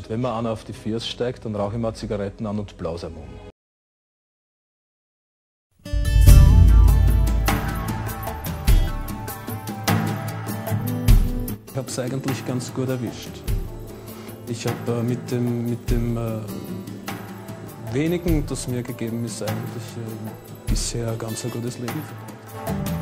Und wenn mir einer auf die Füße steigt, dann rauche ich mir Zigaretten an und blase ihm um. Ich habe es eigentlich ganz gut erwischt. Ich habe mit dem wenigen, das mir gegeben ist, eigentlich bisher ein ganz gutes Leben verbracht.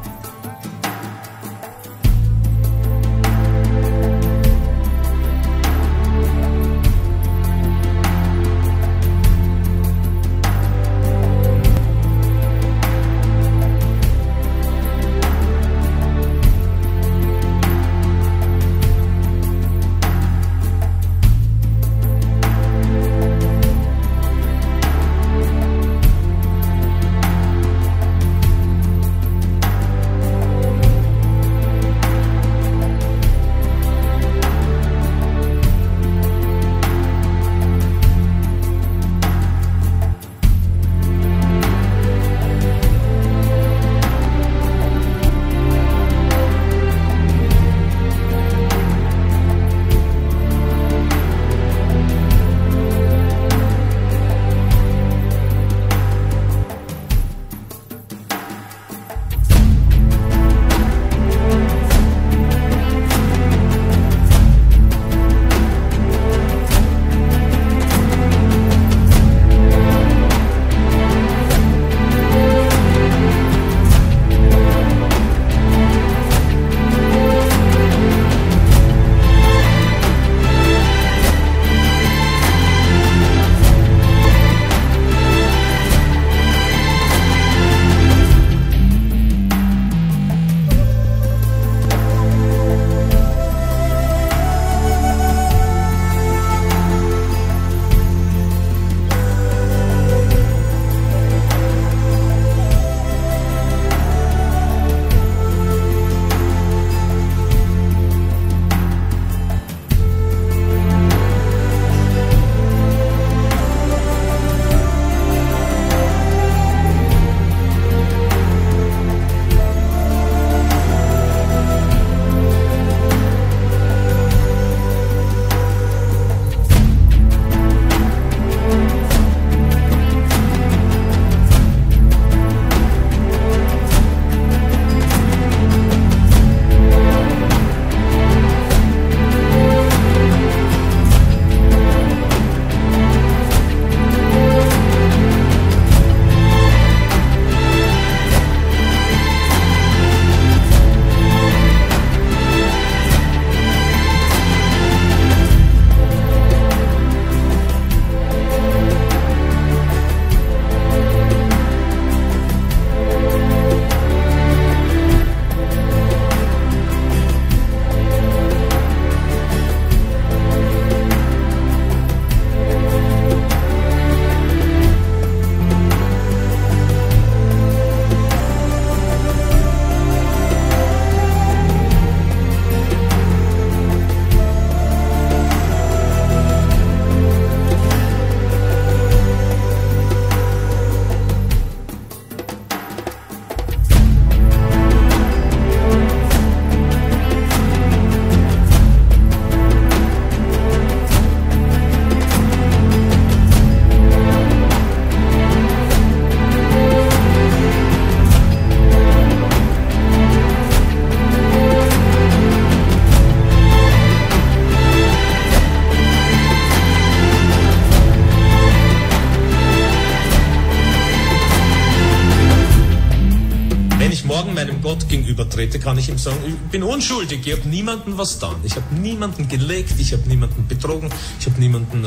morgen meinem Gott gegenübertrete, kann ich ihm sagen, ich bin unschuldig, ich habe niemandem was getan. Ich habe niemanden gelegt, ich habe niemanden betrogen, ich habe niemanden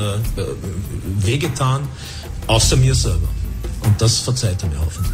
wehgetan, außer mir selber. Und das verzeiht er mir hoffentlich.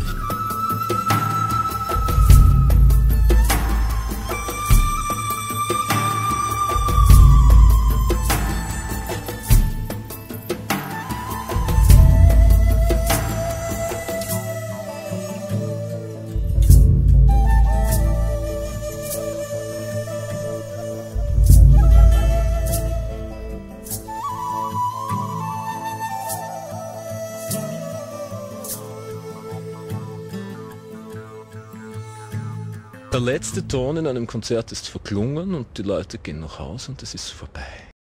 Der letzte Ton in einem Konzert ist verklungen und die Leute gehen nach Hause und es ist vorbei.